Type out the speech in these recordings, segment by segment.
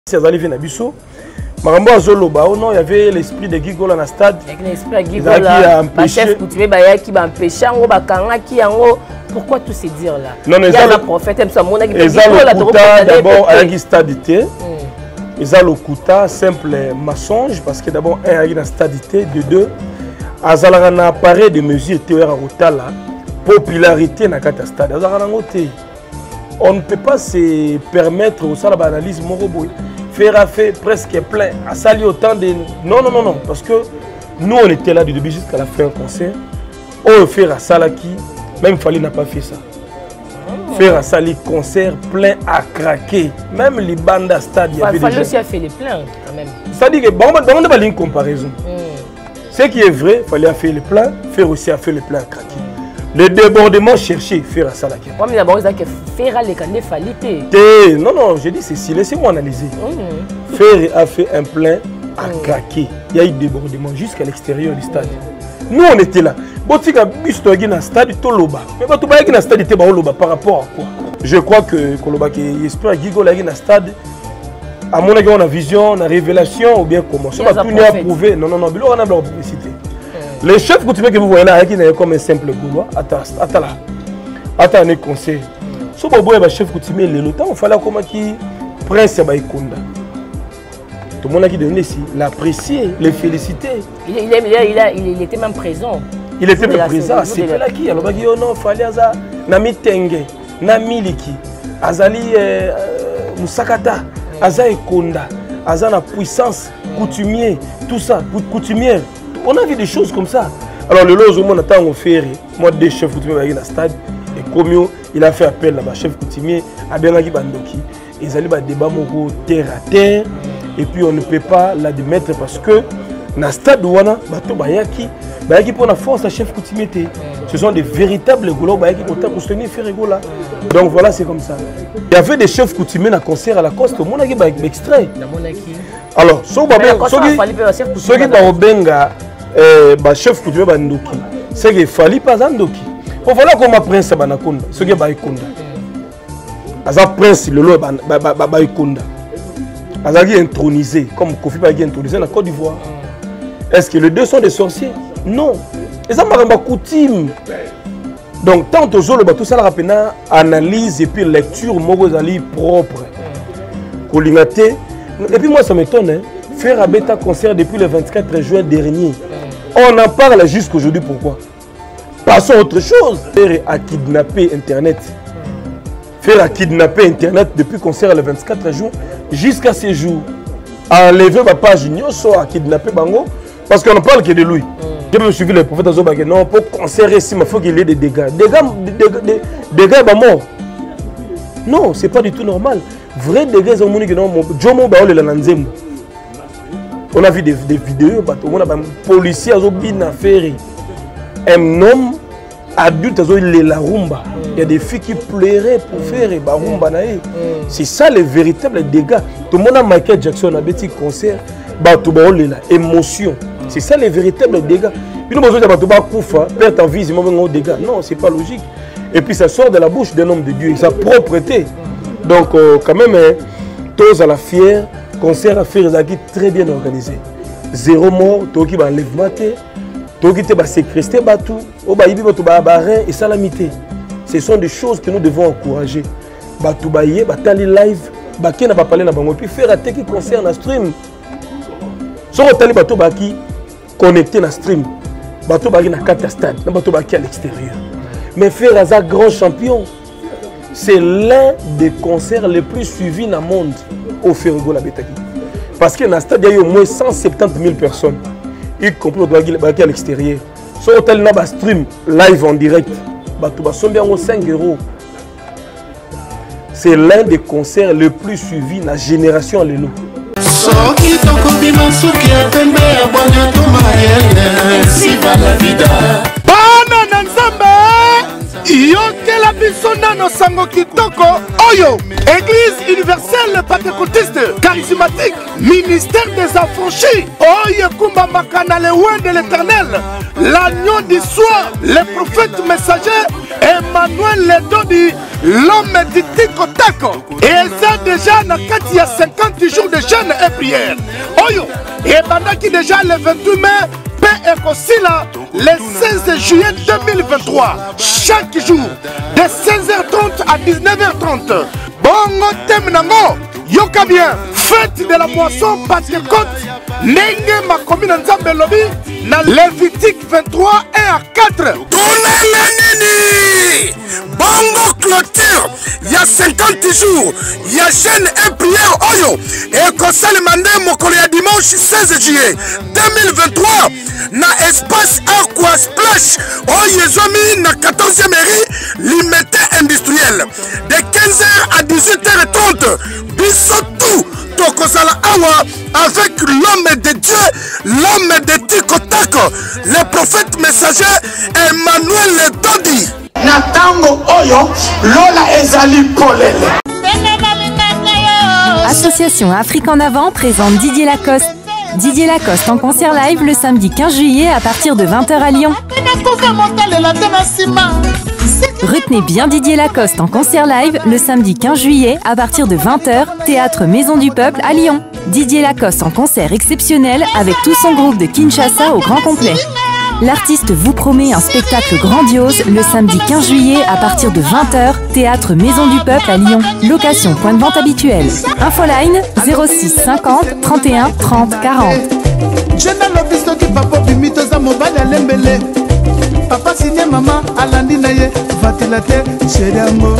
C'est allé venir à Bissau. Marambo Azoloba, non, il y avait l'esprit de Gigola dans le stade. L'esprit de Gigola, le chef coutumier qui va empêcher, pourquoi tous ces dire là? Non, il y a le prophète, d'abord, il y a stade. Il y a le Kouta, simple mensonge, parce que d'abord, il y a une stadité, de deux, il y a un appareil de mesure, la popularité dans le stade. On ne peut pas se permettre au salaire d'analyse Moroboy. Faire presque plein, à saluer autant de... Non, parce que nous on était là du début jusqu'à la fin du concert. On fait à Salaki, même Fali n'a pas fait ça. Faire à Sali concert plein à craquer. Même les bandes à stade, il y avait Fali aussi a fait les pleins quand même. C'est-à-dire que bon, on n'a pas une comparaison. Ce qui est vrai, Fali a fait les pleins, faire aussi a fait les pleins à craquer. Le débordement cherché, faire à Salaki. Oui, mais d'abord, il faire à l'écran Fali. Non, je dis ceci, laissez-moi analyser. Faire a fait un plein à craquer. Il y a eu débordement jusqu'à l'extérieur du stade. Nous, on était là. Botika bus to gina stade Toloba. Mais quand tu vas gina stade te Baoloba par rapport à quoi? Je crois que Koloba qui espère Gigo la gina stade. À mon avis, on a vision, on a révélation ou bien comment. Ça va plus nous approuver. Non, bilo on a la publicité. Les chefs que vous voyez là, qui n'est comme un simple Gaulois, attends un conseil. Si vous voyez le chef coutumier, le temps, il fallait comment qui prince Baïkonda. Tout le monde a qui donné ici, l'apprécier, les féliciter. Il était même présent. Il était même présent. C'est là qui alors il non fallait ça nami tenge nami liki azali musakata azai konda azana puissance coutumier tout ça coutumière. On a vu des choses comme ça. Alors le loge au monde attend au faire moi des chefs coutumiers dans le stade et comme il a fait appel là-bas chef coutumier à Benaki Bandoki ils allaient ba débat moko terre à terre et puis on ne peut pas l'admettre parce que dans le stade wana bato bayaki pour la force à chef coutumier ce sont des véritables goulots bayaki pour soutenir faire rigola. Donc voilà, c'est comme ça. Il y avait des chefs coutumiers dans le concert à la coste au monde qui extrait. Alors ceux qui ba benga chef coutumier bandoki c'est que fali pas andoki on voilà comme prince banakonda ce qui ba ikonda aza prince le lo ba ikonda azaki intronisé comme Kofi ba intronisé en Côte d'Ivoire. Est-ce que les deux sont des sorciers? Non. Et ça m'a coutume. Donc tant que je le tout ça la analyse et puis lecture mogozali propre. Et puis moi ça m'étonne faire un bêta concert depuis le 24 juin dernier. On en parle jusqu'aujourd'hui. Pourquoi? Passons à autre chose. Faire à kidnapper Internet. Faire à kidnapper Internet depuis le concert le 24 juin jusqu'à ces jours. Enlever ma page Nyoso à kidnapper Bango parce qu'on ne parle que de lui. Je me suis vu le prophète Azobake. Non, pour concert ici, il faut qu'il y ait des dégâts. Dégâts sont morts. Non, ce n'est pas du tout normal. Vrai dégâts sont morts. On a vu des vidéos, on a des policiers qui ont fait un homme adulte qui a fait la rumba. Il y a des filles qui pleuraient pour faire la rumba. C'est ça les véritables dégâts. Tout le monde a Michael Jackson a fait un concert, émotion. C'est ça les véritables dégâts. Puis nous avons perdre en vie, dégâts. Non, ce n'est pas logique. Et puis ça sort de la bouche d'un homme de Dieu, sa propreté. Donc quand même, tous à la fière, concert à faire très bien organisé. Zéro mort, tout qui va enlèvement, tout qui va sécréter, et salamité. Ce sont des choses que nous devons encourager. Batoubaye, batali live, baki n'a pas parlé na bango, puis faire un qui concerne un stream. Si on tali bateau baki connecté na stream, bateau baki na 4 stades, na bateau baki à l'extérieur. Mais faire un grand champion, c'est l'un des concerts les plus suivis dans le monde au Ferrigo la Betaki. Parce que dans le stade il y a eu au moins 170 000 personnes, y compris bateau baki à l'extérieur. Si on tali na stream live en direct, bateau baki sont bien 5 €. C'est l'un des concerts les plus suivis dans la génération Lelo. Yokela biso nano sango kitoko oyo Église universelle pentecôtiste charismatique ministère des affranchis oyo kumba makana le loin de l'Éternel l'agneau du soir le prophète messager Emmanuel Ledodi, l'homme du Tikotako. Et ça déjà dans il y a 50 jours de jeûne et prière. Oyo, et pendant qui déjà le 28 mai, paix et Kosila, le 16 juillet 2023, chaque jour, de 16h30 à 19h30. Bongo Temnango, Yoka bien, fête de la moisson Pentecôte, Nenge ma commune Nzambe Lobi, dans Lévitique 23 1 à 4. Bongo clôture, il y a 50 jours, il y a jeûne et prière Oyo, et Kosal Mandé Mokolo ya dimanche 16 juillet 2023, na espace Aqua Splash, Oyo Zomi na 14e mairie, limité industriel, de 15h à 18h30, Bissotou, Tokozala Awa, avec l'homme de Dieu, l'homme de Tikotako, le prophète messager Emmanuel Dodi. Natango Oyo, Lola Ezali Polele. Association Afrique en avant présente Didier Lacoste. Didier Lacoste en concert live le samedi 15 juillet à partir de 20h à Lyon. Retenez bien Didier Lacoste en concert live le samedi 15 juillet à partir de 20h, Théâtre Maison du Peuple à Lyon. Didier Lacoste en concert exceptionnel avec tout son groupe de Kinshasa au grand complet. L'artiste vous promet un spectacle grandiose le samedi 15 juillet à partir de 20h, Théâtre Maison du Peuple à Lyon. Location point de vente habituel. Infoline 06 50 31 30 40. Papa signé maman alandi naye vatilate cheriamo.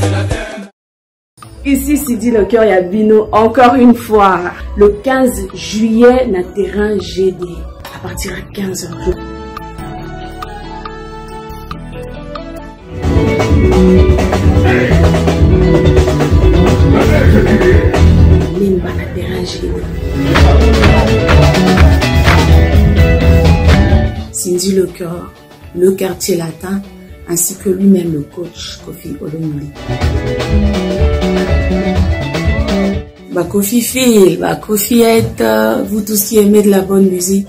Ici Sidi le cœur Yabino encore une fois le 15 juillet na terrain GD à partir de 15h. Limba na terrain GD. Sidi le cœur, le quartier latin, ainsi que lui-même le coach Kofi Olomide. Bah Kofi Phil, bah Kofi est, vous tous qui aimez de la bonne musique.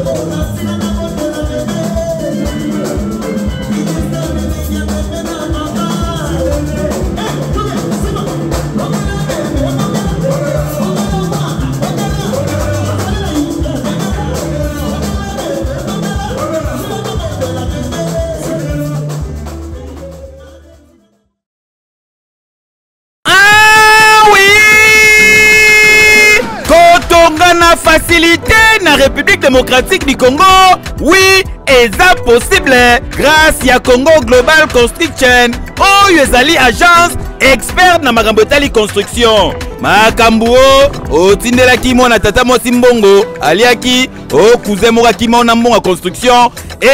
Facilité na République démocratique du Congo, oui, et ça possible grâce à Congo Global Construction, ezali agence expert na makambo etali construction. Makambo otindelaki mwana tata mwasi mbongo aliaki okuzemokaki mwana mbongo construction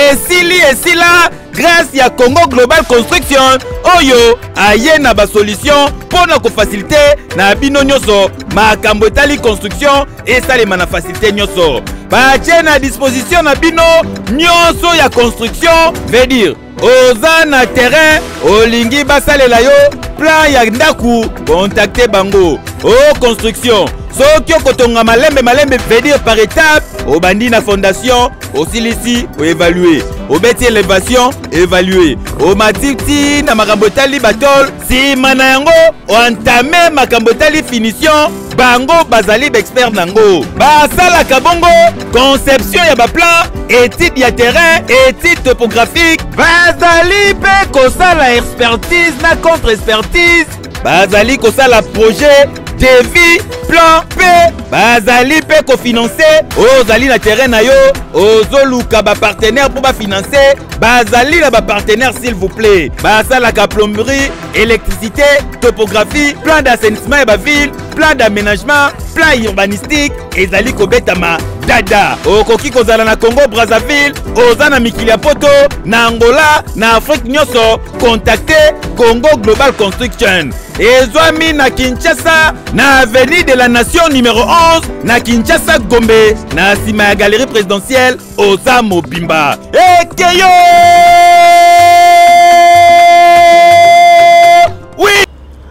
esila grâce à Congo Global Construction oyo aye na ba solution pour na ko faciliter na bino nyoso makambo etali construction esalema na facilité nyoso ba tienne à disposition na bino nyoso ya construction veut dire oza na terrain olingi basalela yo plan ya ndaku contacter bango construction soki okotonga malembe veut dire par étape obandi na fondation osilisi o évaluer obeti élévation évaluer omatiti na makambo etali batol sima na yango oentame makambo etali finition bango bazali d'expert nango basalaka bongo conception ya baplan étude ya terrain étude topographique bazali pe kosala expertise na contre expertise bazali kosala projet devis plan P bazali pe kofinancer ozali na terrain na yo ozoluka ba partenaire pour ba financer bazali na ba partenaire s'il vous plaît basalaka plomberie électricité topographie plan d'assainissement et ba ville plan d'aménagement plan urbanistique ezali kobetama dada okoki kozala na Congo Brazzaville oza na mikili ya poto na Angola na Afrique nyonso contacter Congo Global Construction ezwami na Kinshasa na avenue de la Nation numéro 11 na Kinshasa Gombe na sima ya galerie présidentielle oza mobimba ekeyo oui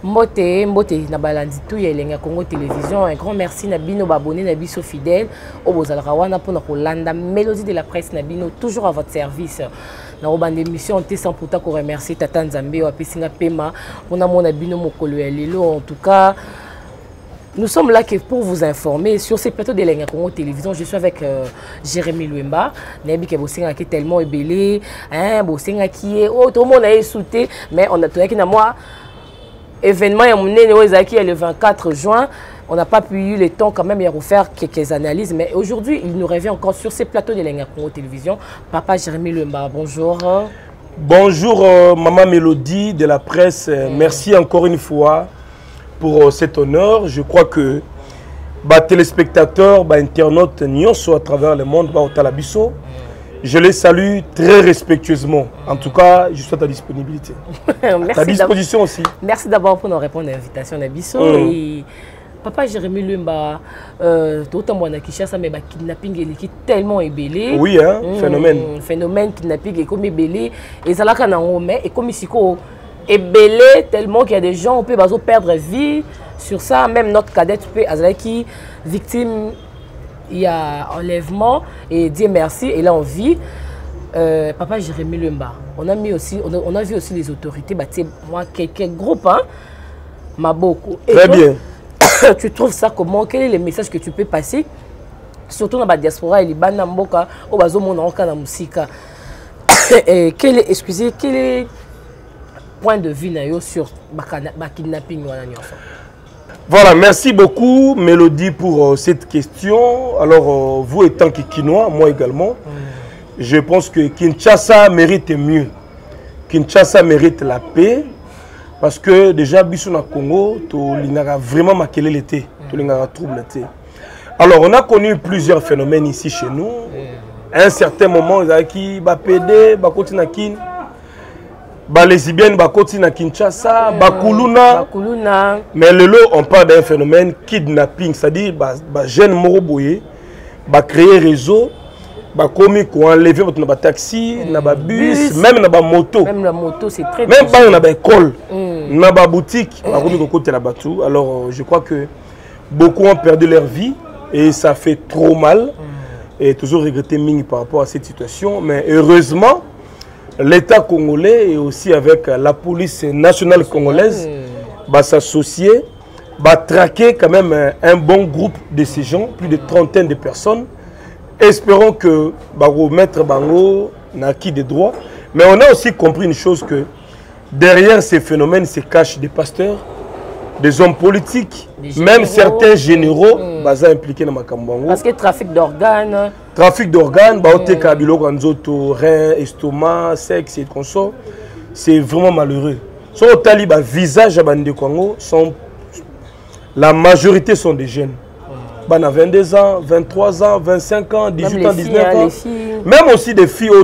Mbote na balandi tout yelenga Congo Télévision. Un grand merci na bino abonné na biso fidèle au bozalaka wana pour na kolanda mélodie de la presse na bino toujours à votre service. Na robande émission on sans pourtant qu'on remercie Tata Nzambe wa pesinga pema pour na mona bino mokolo ya lelo. En tout cas, nous sommes là pour vous informer sur ces plateaux de l'Enga Congo Télévision. Je suis avec Jérémy Luemba. Nebi ke bosinga qui est tellement ébélé, hein, bosinga qui est tout le monde a sauté, mais on a trouvé que na moi événement le 24 juin, on n'a pas pu eu le temps quand même de refaire quelques analyses, mais aujourd'hui il nous revient encore sur ces plateaux de l'Enga Congo Télévision. Papa Jérémy Luemba, bonjour. Bonjour Maman Mélodie de la presse, merci encore une fois pour cet honneur. Je crois que téléspectateurs, internautes, à travers le monde, au Talabiso, je les salue très respectueusement. En tout cas, je suis à ta disponibilité. À ta disposition aussi. Merci d'abord pour nous répondre à l'invitation d'Abisso. Et Papa Jérémy Luemba, autant moi Kinshasa, mais kidnapping est tellement ébélé. Oui, hein, phénomène. Phénomène kidnapping est comme ébélé. Et ça là qu'on a mais et comme ici ébélé tellement qu'il y a des gens qui peuvent perdre vie sur ça. Même notre cadette peut qui victime. Il y a enlèvement et Dieu merci et là on vit. Papa Jérémy Luemba, on a vu aussi les autorités, moi quelques groupes, hein, Maboko. Très bien. Tu trouves ça comment? Quel est le message que tu peux passer, surtout dans la diaspora et les Banamboka, au bazo monaka na musika. Quel est point de vue sur le kidnapping? Voilà, merci beaucoup Mélodie pour cette question. Alors, vous étant Kikinois, moi également, je pense que Kinshasa mérite mieux. Kinshasa mérite la paix. Parce que déjà, Bissona Congo, il a vraiment marqué l'été. Il a trouble l'été. Alors, on a connu plusieurs phénomènes ici chez nous. À un certain moment, il y a qui va pédé, va continuer à Kin. Les lesbiennes continuent à Kinshasa, Bakuluna. Mais le lot, on parle d'un phénomène kidnapping, c'est-à-dire que jeunes moroboyés, créer réseau, commis qu'on enlever votre taxi, dans bus, même dans moto. Même la moto, c'est très même pas dans l'école, dans la boutique, alors je crois que beaucoup ont perdu leur vie et ça fait trop mal. Et toujours regretter Ming par rapport à cette situation, mais heureusement, l'État congolais et aussi avec la police nationale congolaise va s'associer, va traquer quand même un bon groupe de ces gens, plus de trentaine de personnes. Espérons que va remettre Bango n'acquis des droits. Mais on a aussi compris une chose que derrière ces phénomènes se cachent des pasteurs, des hommes politiques, même certains généraux impliqués dans Makambango. Parce que trafic d'organes. Trafic d'organes, rein, estomac, sexe et consort, c'est vraiment malheureux. Sur le talibé, visage de Congo, la majorité sont des jeunes. Ils ont 22 ans, 23 ans, 25 ans, 18 ans, 19 ans. Même aussi des filles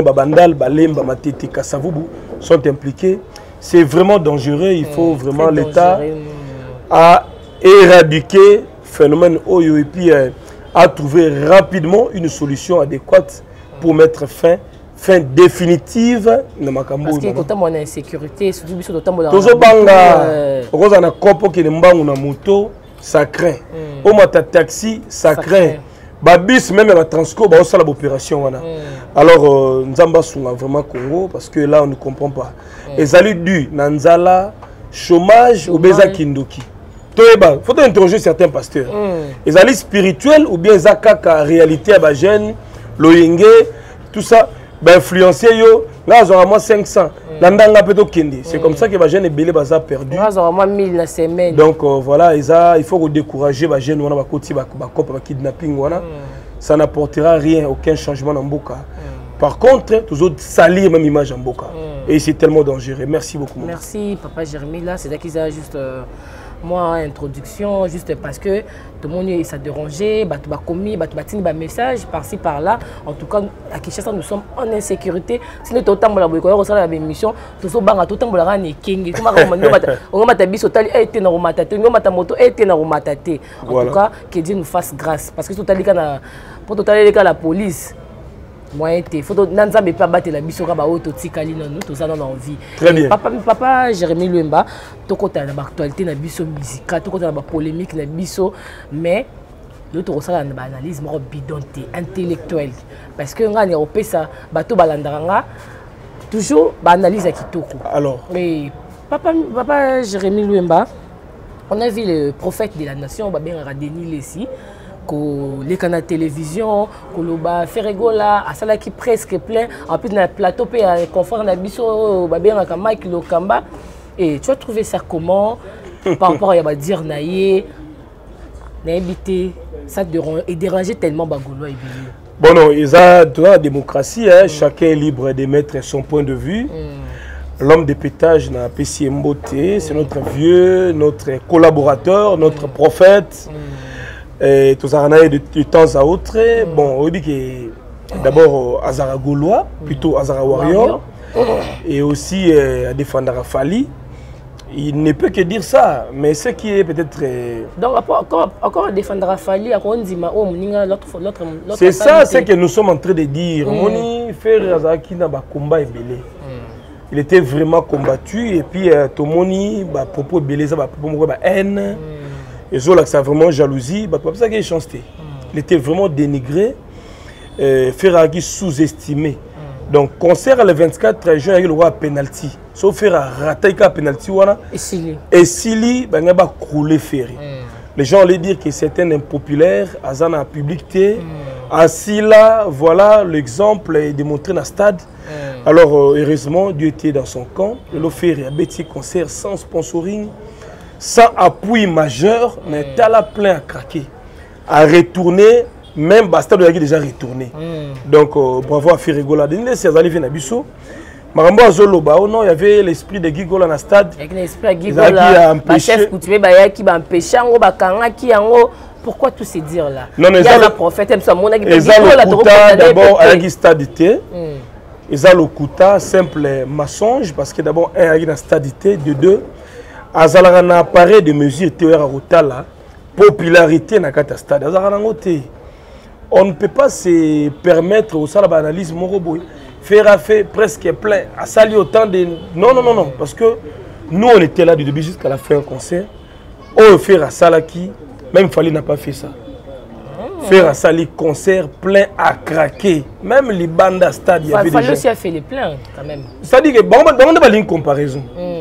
sont impliquées. C'est vraiment dangereux. Il faut vraiment l'État à éradiquer le phénomène Oyo et puis à trouver rapidement une solution adéquate pour mettre fin définitive à Makambo. Parce qu'il y a une insécurité, surtout si moto, ça craint. Au taxi, ça craint. Babis même à Transco, bah aussi l'opération. Alors Nzamba Sunga vraiment Congo parce que là on ne comprend pas. Et ça lui dû Nanzala, chômage ou Beza Kindoki. Il faut interroger certains pasteurs. Ils allaient spirituels ou bien Zakaka réalité à Bajen, Loyenge, tout ça, influencer yo. Là, ils ont 500. C'est comme ça que les jeunes est perdu. Donc voilà, il faut décourager les jeunes qui kidnapping. Ça n'apportera rien, aucun changement dans Mboka. Par contre, toujours salir même image en Mboka. Et c'est tellement dangereux. Merci beaucoup. Merci, Papa Jérémy. Là, c'est là qu'ils ont juste moi introduction, juste parce que tout le monde ça dérangeait, tu as commis, tu as message par-ci par-là. En tout cas, à Kinshasa, nous sommes en insécurité. Si nous sommes en train de mission, nous sommes en train de en tout cas, que Dieu nous fasse grâce. Parce que tout à l'heure, pour tout à l'heure, la police. moyen te faut nanzambe pas battre la biso ka ba auto tikali non nous ça dans envie. Très bien. Papa Jérémy Luemba to kota na actualité na biso musicale to kota na polémique na biso mais l'autre ça na analyse mo bidonté intellectuel parce que ngani opesa bato balandaranga toujours ba analyse à kitoko. Alors mais papa Jérémy Luemba on a vu le prophète de la nation ba bien Denis Lessi les canaux de télévision, Koloba Ferregola, à cela qui presque plein, en plus dans le plateau, puis à confort na biso, babé na Mike Lokamba. Et tu as trouvé ça comment par rapport à ya dire naïe, n'habité, ça dérangeait tellement bagolo et bien. Bon non, ils ont dans la démocratie, hein, chacun est libre d'émettre son point de vue. L'homme de pétage n'a pas si Mboté, c'est notre vieux, notre collaborateur, notre prophète. Et tout ça de temps à autre. Bon, on dit que d'abord Azara Gaulois, plutôt Azara Warrior, et aussi à défendre Rafali. Il ne peut que dire ça, mais ce qui est peut-être. Donc, encore défendre Rafali, c'est ça, c'est que nous sommes en train de dire. Moni fait Azaki n'a pas combat et belé. Il était vraiment combattu, et puis tout le monde, propos belé, ça va propos haine. Et Zola, c'est vraiment jalousie, c'est pour ça qu'il est chancé. Il était vraiment dénigré, Ferrari sous-estimé. Donc, concert le 24 juin, il y aura un penalty. Sauf Ferrari raté un penalty. Et Sili, il va crouler Ferrari. Les gens allaient dire que c'est un impopulaire, Azana publicité. Ainsi là, voilà l'exemple est démontré dans le stade. Alors, heureusement, Dieu était dans son camp. Il a fait un petit concert sans sponsoring. Sans appui majeur, mais Tala plein à craquer, à retourner, même Bastard de déjà retourné. Donc, bravo à Ferregola. Denis c'est Azali Venabiso. Marambo Azoloba, non, il y avait l'esprit de Gigola dans le stade. Avec l'esprit de Gigola, le chef coutumier qui va empêcher, pourquoi tous ces dire là? Non, mais il y a le prophète, il y a le Kouta, d'abord, avec le stade d'été. Il y a le Kouta, simple mensonge, parce que d'abord, un avec le stade d'été, de deux. Azala na appareil de mesure théorie la popularité na kata stade azala ngote. On ne peut pas se permettre au salaba analyse moroboy faire presque plein à saluer autant de non parce que nous on était là du début jusqu'à la fin du concert. On faire à Salaki même Fali n'a pas fait ça. Faire à Sali concert plein à craquer même les bandes à stade il y avait Fali aussi a fait les pleins quand même. Ça dit que bon on a une comparaison.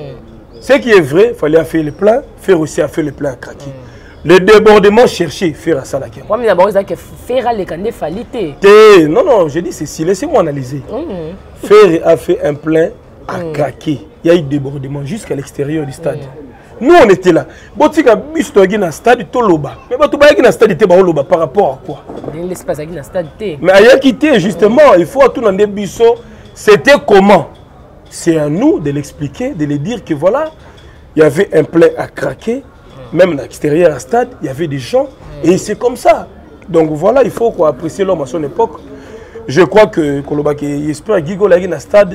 Ce qui est vrai, il fallait faire le plein, faire aussi à faire le plein à craquer. Le débordement cherché, faire à ça la guerre. Moi, mais d'abord, c'est que faire les candidats fallait. Non, je dis ceci, laissez-moi analyser. Faire a fait un plein à craquer. Il y a eu débordement jusqu'à l'extérieur du stade. Nous, on était là. Botika bis to dans stade Toloba. Mais tu vas dans stade te Baoloba par rapport à quoi? L'espace dans stade T. Mais ailleurs quitté justement, il faut tout dans des biseaux. C'était comment? C'est à nous de l'expliquer, de le dire que voilà, il y avait un plein à craquer, même à l'extérieur du stade, il y avait des gens, et c'est comme ça. Donc voilà, il faut apprécier l'homme à son époque. Je crois que Koloba qui espère Guigo dans le stade,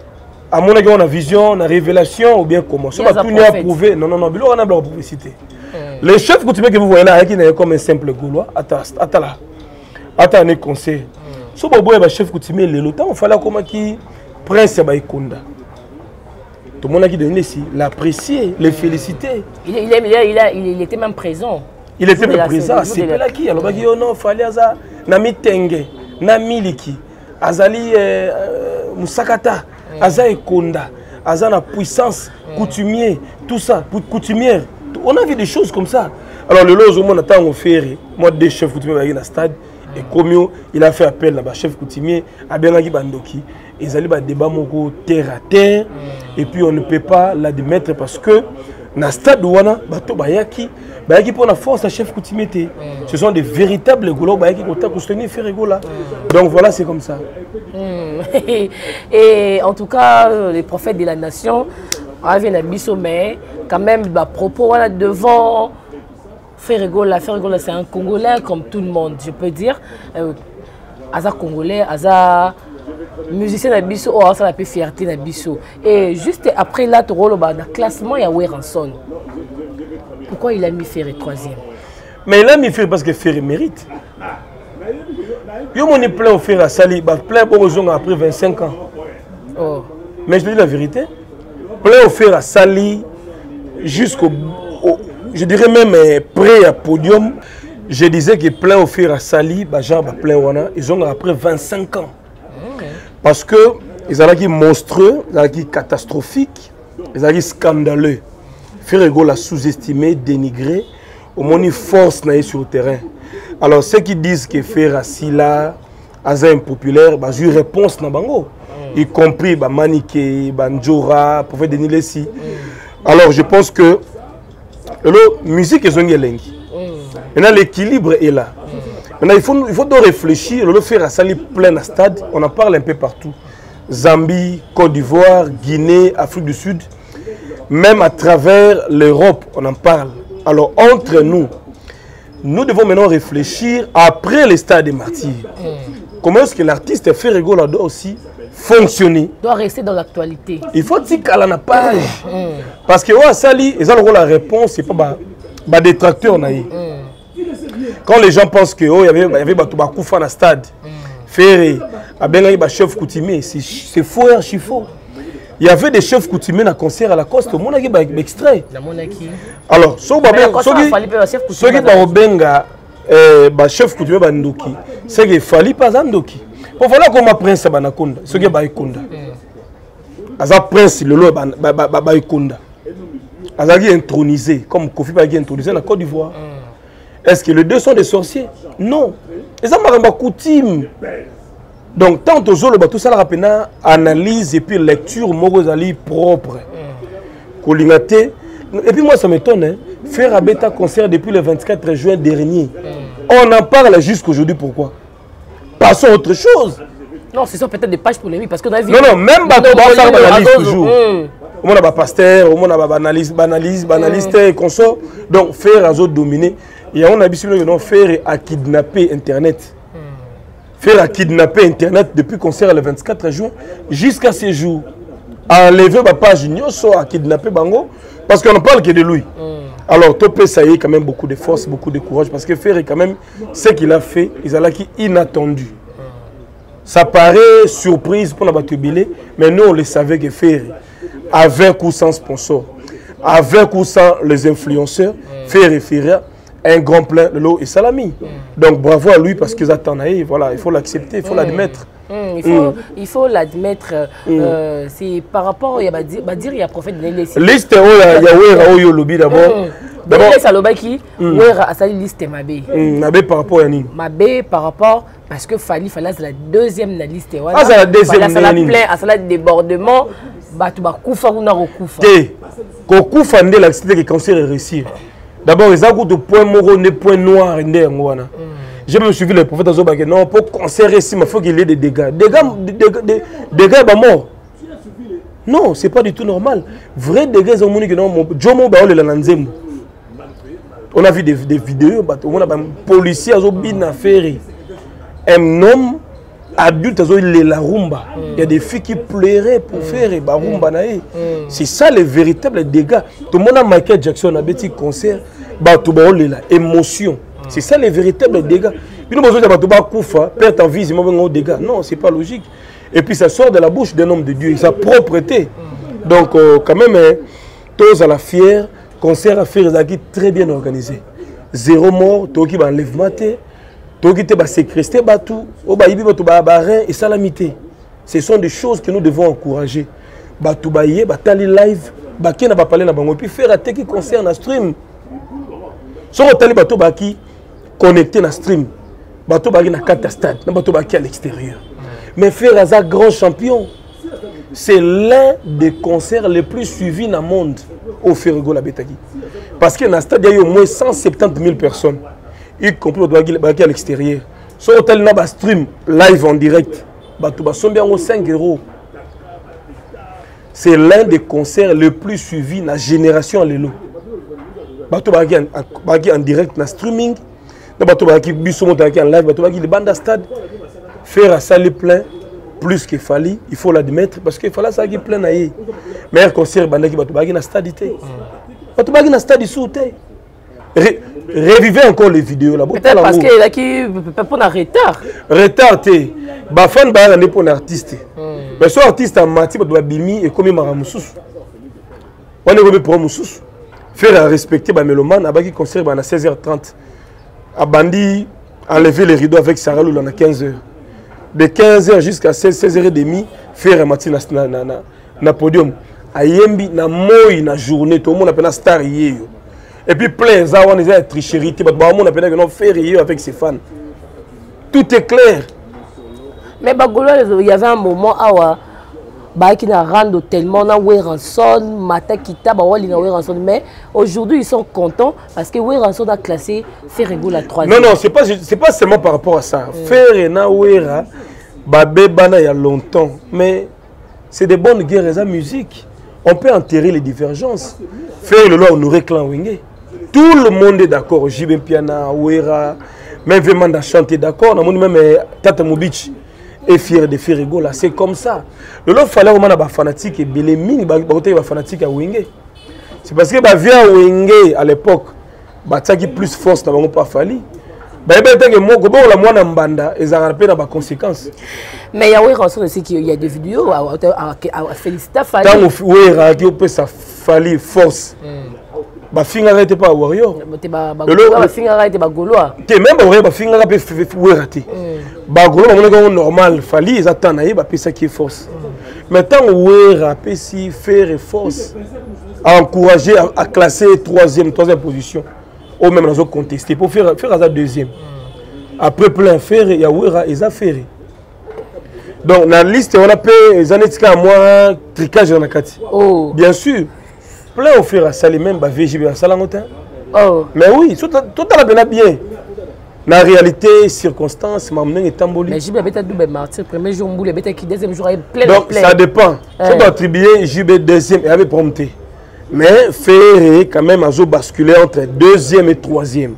à mon avis, on a vision, on a révélation, ou bien comment. Ça va tout nous approuver. Non, on a la publicité. Le chef que vous voyez là, qui est comme un simple Gaulois, attends là, attends un conseil. Si vous voyez le chef coutumier, le temps, il fallait comment qui. Prince Baïkonda. Tout le monde a dit ici, l'apprécier, le féliciter. Il était même présent. Il était même présent. C'est pas là qui. Alors, il non, fallait ça. Nami Tenge, Nami Liki, Azali Musakata, Azali Konda, Azana puissance, coutumier, tout ça, coutumière. On a vu des choses comme ça. Alors, le lot, au moins, on attend faire. Moi, des chefs coutumiers dans le stade. Et comme il a fait appel à chef coutumier, à Benagi Bandoki. Ils allaient à débat terre à terre et puis on ne peut pas l'admettre parce que dans le stade où on a Bayaki pour la force à chef coutumier. Ce sont des véritables Gaulois Bayaki qui ont soutenir Ferregola. Donc voilà, c'est comme ça. Et en tout cas, les prophètes de la nation avaient un biseau, mais quand même, propos voilà, devant Ferregola. Ferregola, c'est un Congolais comme tout le monde, je peux dire. Aza Congolais, Aza musicien na biso o ça la peu fierté na biso et juste après là tu rôle dans classement il y a Weranson. Pourquoi il a mis Ferré troisième? Mais il a mis Ferré parce que Ferré mérite. Yo moni plein offert à Sali, plein bon après 25 ans. Oh. Mais je te dis la vérité, plein offert à Sali jusqu'au, je dirais même près à podium. Je disais que plein offert à Sali, genre plein wana, ils ont après 25 ans. Parce que ils ont monstrueux, ils ont catastrophique, ils ont scandaleux. Ferrego l'a sous-estimé, dénigré, au moins une force sur le terrain. Alors ceux qui disent que Ferra Sila, Aza impopulaire, j'ai eu réponse dans Bango, y compris Maniké, Njora, Prophète Denis Lessi. Alors je pense que la musique est une langue. Maintenant l'équilibre est là. Maintenant il faut donc réfléchir, le Ferra Sali plein de stade, on en parle un peu partout. Zambie, Côte d'Ivoire, Guinée, Afrique du Sud. Même à travers l'Europe, on en parle. Alors, entre nous, nous devons maintenant réfléchir après les stades des martyrs. Comment est-ce que l'artiste Ferrego doit aussi fonctionner? Doit rester dans l'actualité. Il faut dire qu'à la page. Parce que Sali, ils ont la réponse, c'est pas des détracteurs. Quand les gens pensent qu'il y avait Batoubakoufan dans le stade, Ferré, chef coutumier, c'est faux et archi faux. Il y avait des chefs coutumiers dans le concert à la Coste, au monde qui a extrait. Alors, ceux qui ont chef coutumier Bandoki, c'est qu'il fallait pas Zandoki. Pour voilà comment prince Banakonda, ceux qui ont Baïkonda. Aza prince le lot Baïkonda. Aza intronisé, comme Kofi Baïkonda intronisé dans la Côte d'Ivoire. Est-ce que les deux sont des sorciers? Non. Ils ont pas coutume. Donc, tant que tout ça, analyse et puis lecture propre. Et puis moi, ça m'étonne. Faire un bêta concert depuis le 24 juin dernier. On en parle jusqu'aujourd'hui. Pourquoi? Passons à autre chose. Non, ce sont peut-être des pages polémiques. Parce que dans non, même on analyse toujours. On a pasteur, on a banaliste et consort. Donc, faire un autre dominer. Et on a habitué de faire à kidnapper Internet. Faire à kidnapper Internet depuis le concert le 24 juin jusqu'à ces jours. Enlever ma page à kidnapper Bango parce qu'on ne parle que de lui. Alors, Topé, ça y est, quand même beaucoup de force, beaucoup de courage parce que Ferré, quand même, ce qu'il a fait, il a qui inattendu. Ça paraît surprise pour la Batubile, mais nous, on le savait que Ferré, avec ou sans sponsor, avec ou sans les influenceurs, Ferré, un grand plein de l'eau et salami. Donc bravo à lui parce qu'ils attendent. Voilà, il faut l'accepter, il faut l'admettre. Il faut l'admettre. C'est par rapport, il y a il y a prophète de l'Élysée. Liste, il y a lobby d'abord. D'abord, ça lobby qui, a sa liste Mabé. Mabé par rapport à Nini. Mabé par rapport parce que Fali c'est la deuxième liste. Ah, c'est la deuxième. Ça la plein, ça la débordement. Batouba Koufa ou Naro Koufa. Koufa ndé la cité qui cancer réussir. D'abord, ils ont des points moraux, des points noirs. J'ai même suivi le prophète Azobake. Non, pour concert ici, il faut qu'il y ait des dégâts. Dégâts, bah mort. Non, c'est pas du tout normal. Vrai dégâts, ils ont dit que non, Jomo Baol et la Nanzemo. On a vu des vidéos, on a un policier à Zobina Ferry. Un homme adulte à la rumba. Il y a des filles qui pleuraient pour faire la rumba. C'est ça les véritables dégâts. Tout le monde a Michael Jackson a un petit concert. Émotion. C'est ça les véritables dégâts. Puis nous avons perdre ta vie, c'est un dégât. Non, c'est pas logique. Et puis ça sort de la bouche d'un homme de Dieu, sa propreté. Donc quand même, tous à la fière, concert à faire très bien organisé. Zéro mort, tout qui va enlèvement, tout qui va séquestrer, et salamité. Ce sont des choses que nous devons encourager. Batou baye, batali live, baké na ba parler na bango, puis faire un qui concerne un stream. Si on tali bateau baki connecté na stream, bateau baki na carte stade, na bateau baki à l'extérieur. Mais faire un grand champion, c'est l'un des concerts les plus suivis dans le monde au Ferrego la Betaki. Parce que dans le stade, il y a au moins 170 000 personnes, y compris bateau baki à l'extérieur. Si on tali na ba stream live en direct, bateau baki bien 5 €. C'est l'un des concerts les plus suivis dans la génération à l'élo. Bateau baki en direct, en streaming, bateau baki en live, bateau baki le bande à stade, faire à salle plein, plus qu'il fallait, il faut l'admettre, parce qu'il fallait ça qui plein naïe. Meilleur concert bandaki bateau baki en stade ité. Bateau baki en stade ici. revivez encore les vidéos là. Peut-être parce qu'il a qui peut pas en retard. Retard, t'es. Bafan ba n'est pas un artiste. Mais soit artiste en mati, doit bimi et comme maramusous. On est comme pour musous. Faire respecter ba mélomane, abaki concert à 16h30. Abandi enlever les rideaux avec Sarah Lula à 15h. De 15h jusqu'à 16h30, faire un matin na podium. Ayembi na moi na journée, tout le monde appelle la star hier. Et puis plein ça on est tricherie, tout le monde appelle que non faire hier avec ses fans. Tout est clair. Mais Bagolo, il y avait un moment où qui n'a rendu tellement na Weranson, Mata Kita, Bawali na Weranson, mais aujourd'hui ils sont contents parce que Weranson a classé Ferrego la 3e. Non, c'est pas seulement par rapport à ça. Ferre na Wera, Babebana il y a longtemps, mais c'est des bonnes guerres et la musique. On peut enterrer les divergences. Faire le loi honorer clan Wenge. Tout le monde est d'accord. Jibem Piana, Wera, même Vemanda chanter d'accord. Même Tata Moubich est fier de Ferrego là. C'est comme ça. Le loi fallait vraiment avoir fanatique et Belemini, avoir fanatique à Wenge. C'est parce que via Wenge à l'époque, qui plus force n'a pas fallu. Mais il y a aussi qu'il y a des vidéos à féliciter Fali. Tant que peut ça Fali force. Ba finga n'était pas warrior. Ba finga n'était pas gaulois. Même ba finga peut rater. Ba gaulois on est normal Fali ils attendent na ba ça qui est force. Mais tant que peut si faire force à encourager à classer troisième position. Ou même nous contester pour faire la deuxième. Après plein faire il y a Wera et affaires. Donc dans la liste on a payé les années à moi tricage dans la carte. Oh. Bien sûr. Plein au faire à saler même ba VGB à salangotin. Oh. Mais oui, tout à la bien. La réalité, circonstances, m'amener et tamboli. Mais JB a double martyr, premier jour mboule, bête qui deuxième jour est plein. Donc ça dépend. Ça doit attribuer JB deuxième et avait prompté. Mais faire quand même à basculer entre deuxième et troisième.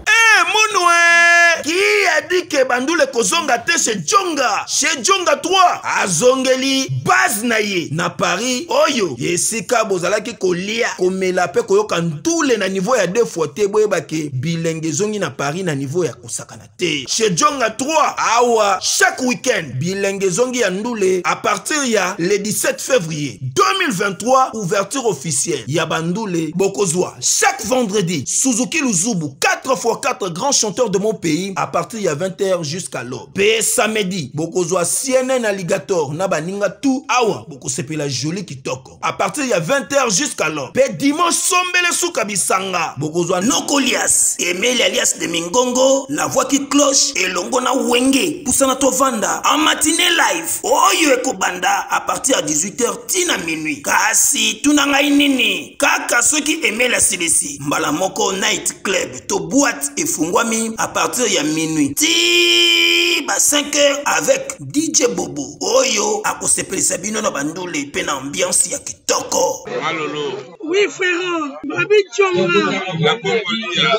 Qui a dit que Bandoule Kozonga te chez Djonga 3 azongeli base naye na Paris oyo yesika bozalaki kolia komela pe koyoka ndule na niveau ya deux fois te boyebake bilenge zongi na Paris na niveau ya kosakana te chez Djonga 3 awa chaque week-end bilenge zongi ya ndule à partir ya le 17 février 2023 ouverture officielle ya Bandoule Bokozwa chaque vendredi Suzuki Luzubu 4x4 grands chanteurs de mon pays à partir de 20h jusqu'à l'aube. Pe samedi, bokozwa CNN Alligator na baninga tout awa bokosepe la jolie kitoko. À partir de 20h jusqu'à l'aube. Pe dimanche sombele souka bisanga. Bokozwa Nokolias, Emile alias de Mingongo, la voix qui cloche et longo na Wenge, Poussana Tovanda en matinée live. Oyo ekobanda à partir de 18h tina minuit. Kasi tunanga inini. Kaka ceux qui aimaient la CDC. Mbala moko night club to boîte et fungwami à partir de minuit. Ti ba 5h avec DJ Bobo. Oyo akosepeli sabino na bandole pe na ambiance ya kitoko. Malolo. Oui frère, Babi Djonga. La Congolia.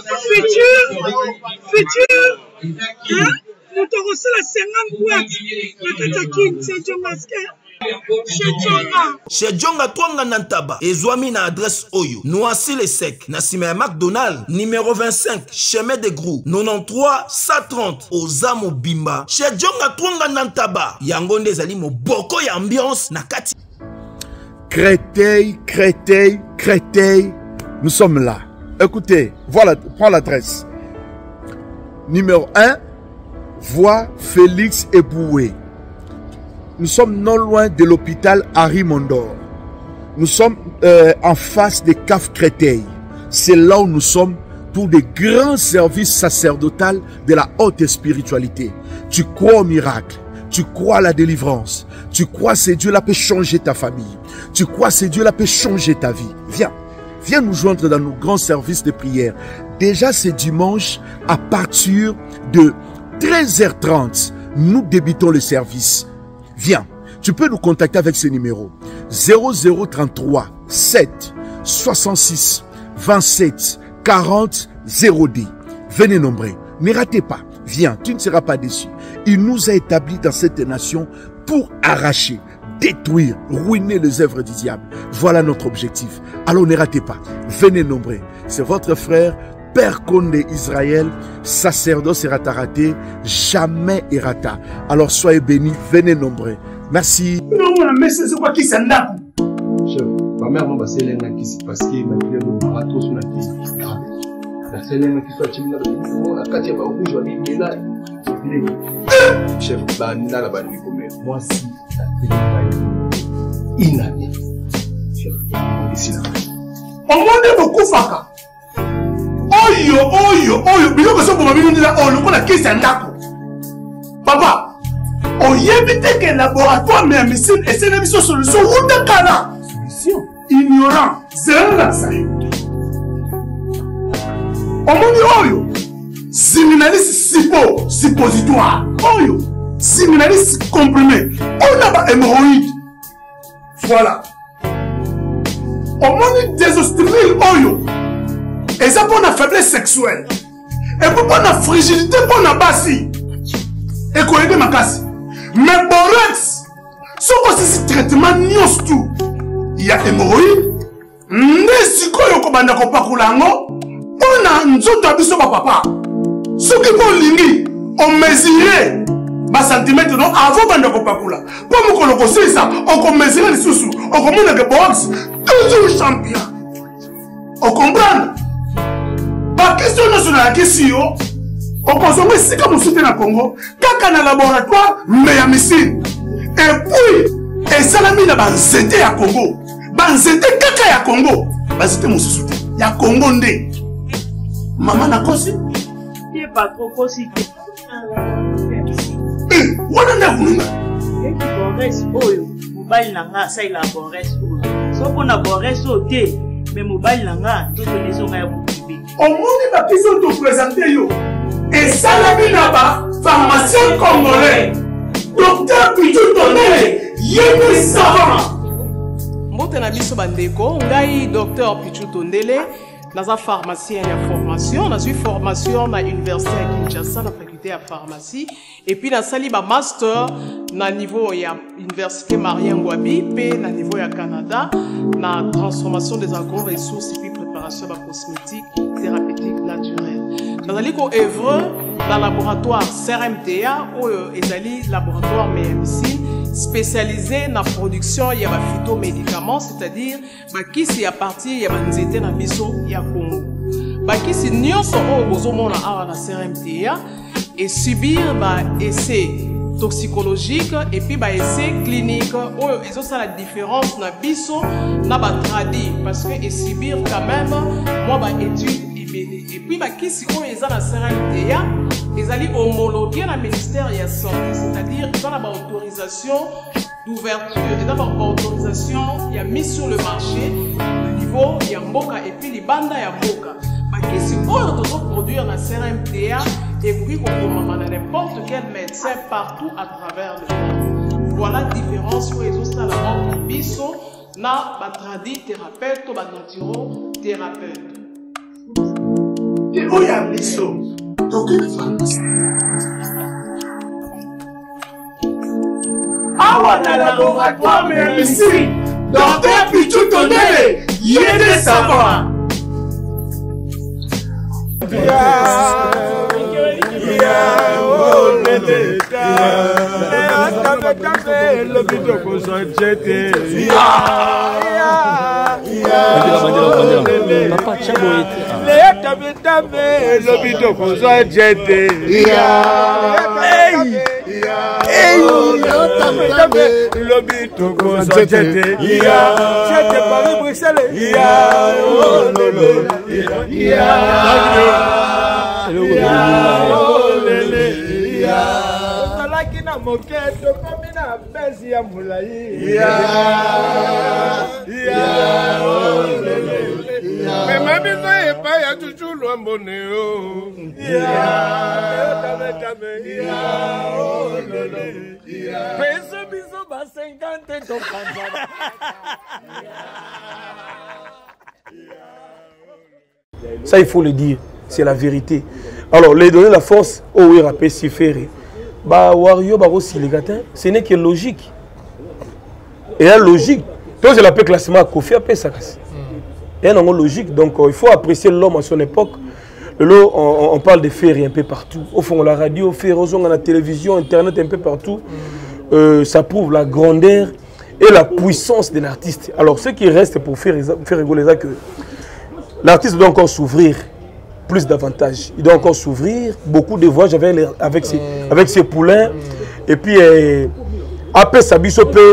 Futur. Hein? Nous te reçons la 50 boîtes. La Katakin, c'est Djongaske. Chez Djonga Twanga Nantaba, Ezwami na adresse Oyo, Noisy les Secs, Nassime McDonald, numéro 25, chemin de Grou, 93 130, Ozamo Bimba. Chez Djonga Twanga Nantaba, Yangonde Zali mo boko ya ambiance na kati. Créteil, nous sommes là. Écoutez, voilà, prends l'adresse. Numéro 1, voie Félix Eboué. Nous sommes non loin de l'hôpital Harry Mondor. Nous sommes en face des caves Créteil. C'est là où nous sommes pour des grands services sacerdotaux de la haute spiritualité. Tu crois au miracle, tu crois à la délivrance, tu crois que Dieu là peut changer ta famille, tu crois que Dieu là peut changer ta vie. Viens nous joindre dans nos grands services de prière. Déjà ce dimanche à partir de 13h30, nous débutons le service. Viens, tu peux nous contacter avec ce numéro 0033 7 66 27 40 0D. Venez nombrer, ne ratez pas, viens, tu ne seras pas déçu. Il nous a établis dans cette nation pour arracher, détruire, ruiner les œuvres du diable. Voilà notre objectif. Alors ne ratez pas, venez nombrer. C'est votre frère Père Conde Israël, sacerdoce Rataraté, jamais Erata. Alors soyez bénis, venez nombreux. Merci. Non, mais c'est quoi qui s'en a? Chef, ma mère m'a passé l'un qui s'est parce qu'il m'a dit que marathon sur la télé. La scène qui soit chimina de la katia ba rouge va dire là. Chef, bah na la ba lui comme moi si la télé inane. Chef, ici là. On m'a beaucoup faka. Oyo, biloko so boma bino ndila oyo lokola kisi ya ndako. Papa, oyebi te ke laboratoire mais médecine esene biso solution wuta kala. Solution ignorant, zéro la sayo. Omoni oyo, siminaliste suppositoire. Oyo, siminaliste comprimé. On a ba hémorroïde. Voilà. Omoni désostérile oyo. Et ça pour la faiblesse sexuelle. Et pour la fragilité pour la bassi. Et qu'on aide ma casse. Mais borex, ce aussi traitement nios tout. Il y a hémorroïdes. Nesiko yoko banda ko pakulango. On a nzoto abiso ba papa. Ce qui vont lingi, on mesurait bas centimètre non avant banda ko pakula. Pour me koloko ça, on ko mesurer les sous. On commande que borex toujours champion. On comprend? La question nationale, la question, on consomme ici comme on soutient le Congo, quand on a un laboratoire, mais à missile. Et puis, et ça l'a mis dans Banzete à Congo. Banzete kaka à Congo. Banzete mon soutien. Il y a Congo ndé. Maman n'a consi. Il n'est pas trop consi. Eh, on en a voulu. Et qui boresse, oyo. Mobile n'a ça il a boresse, oyo. Sauf qu'on a boresse au thé. Mais mobile n'a tout les gens à vous. Au monde va qui sont te présenter yo. Et ça la vie là-bas, pharmacien congolais, docteur Pichou Tondele, yémi savant. Mbote na biso bandeko, ngai docteur Pichou Tondele, naza pharmacien ya formation, nazui formation na université ya Kinshasa na faculté ya pharmacie et puis na sali ba master na niveau ya université Marien Ngouabi pe na niveau ya Canada na transformation des agro-ressources et puis préparation de cosmétiques thérapeutique naturelle. Dans le œuvre dans le laboratoire CRMTA ou ezali laboratoire médecine spécialisé dans la production de phytomédicaments, c'est-à-dire qui c'est à partir de nzete na biso ya Congo. Qui c'est nyonso o bozomona awa na CRMTA et subir essai toxicologique et puis essai clinique où ils ont ça la différence na biso na ba tradi parce que et subir quand même moi étude et puis qui si on est à la CRMTA ils allaient homologuer la ministère de la santé, c'est-à-dire ils ont la autorisation d'ouverture et d'abord autorisation il y a mis sur le marché le niveau il y a mboka et puis les bandes il y a mboka qui si on doit produire la CRMTA et puis on peut n'importe quel médecin partout à travers le monde. Voilà la différence où ils ont ça entre biso na batradi thérapeute ou naturo thérapeute. Et où y a biso? Donc une pharmacie. Awa na laboratoire mais ici, docteur Pichou Tondele, yéde savant. Ça, il faut le dire, c'est la vérité. Alors, les donner la force, oh oui, rappelez si ferré. Bah, Wario, bah, aussi, les gars, ce n'est que logique. Et la logique, donc c'est la classement à Kofi, après ça. Et non logique, donc il faut apprécier l'homme à son époque. Là, on parle de Ferry un peu partout. Au fond, la radio, Ferry, la télévision, Internet un peu partout. Ça prouve la grandeur et la puissance de l'artiste. Alors, ce qui reste pour faire rigoler ça, que l'artiste doit encore s'ouvrir plus davantage. Il doit encore s'ouvrir. Beaucoup de voix avec ses poulains. Et puis, après Sabiso P,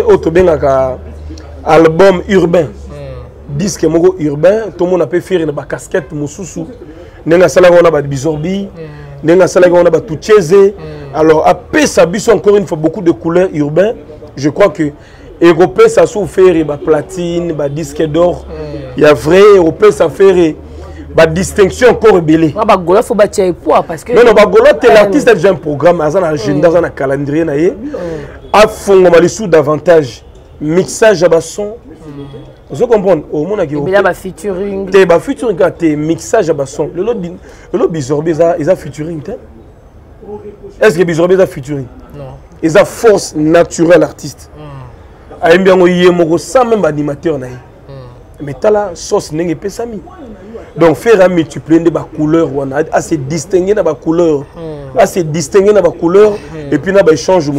album urbain. Disque urbain, tout le monde a pu faire une casquette, Moussoussou. Nenga Salaga, on a Bizorbi. Nenga Salaga, on a Toucheze. Alors, après Sabiso, encore une fois, beaucoup de couleurs urbains. Je crois que Européen, ça souffert, platine, disque d'or. Il y a vrai, Européen, ça fait. Distinction encore belé. Bagola faut battre parce que non Bagola t'es l'artiste a déjà un programme, un agenda, un calendrier naie. À fond on va les sous davantage mixage à basson. Vous comprenez au monde qui il y a featuring. T'es featuring t'es mixage à basson. Le lot Bizorbe ils a featuring. Est-ce que Bizorbe a featuring? Non. Ils a force naturelle artiste. Aime bien au sans même animateur naie. Mais t'as la sauce n'est pas sami. Donc faire un multiplier de couleurs, à se distinguer dans la couleur, et puis on échange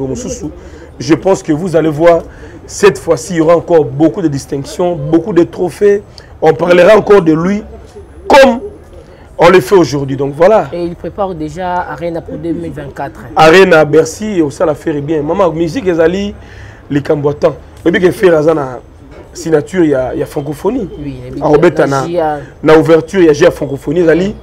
je pense que vous allez voir, cette fois-ci, il y aura encore beaucoup de distinctions, beaucoup de trophées. On parlera encore de lui comme on le fait aujourd'hui. Donc voilà. Et il prépare déjà Arena pour 2024. Arena, Bercy, ça la fait bien. Maman, musique, les camboitants. Et puis, faire la signature, il y a francophonie. Oui, na ouverture, il y a francophonie.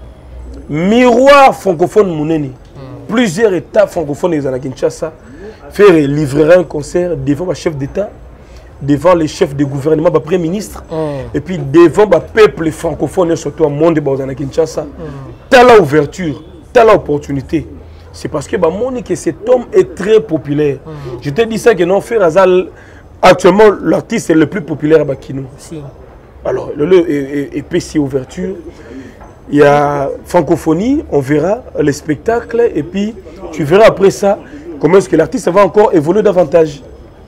Miroir francophone mouneni. Plusieurs états francophones ils ont Kinshasa. Faire livrer un concert devant le chef d'État, devant les chefs de gouvernement, le premier ministre, et puis devant le peuple francophone, surtout au monde de Kinshasa. Telle ouverture, telle opportunité. C'est parce que que cet homme est très populaire. Je te dis ça que non, faire actuellement, l'artiste est le plus populaire à Bakino. Si. Alors, et PC ouverture. Il y a francophonie, on verra les spectacles et puis tu verras après ça comment est-ce que l'artiste va encore évoluer davantage.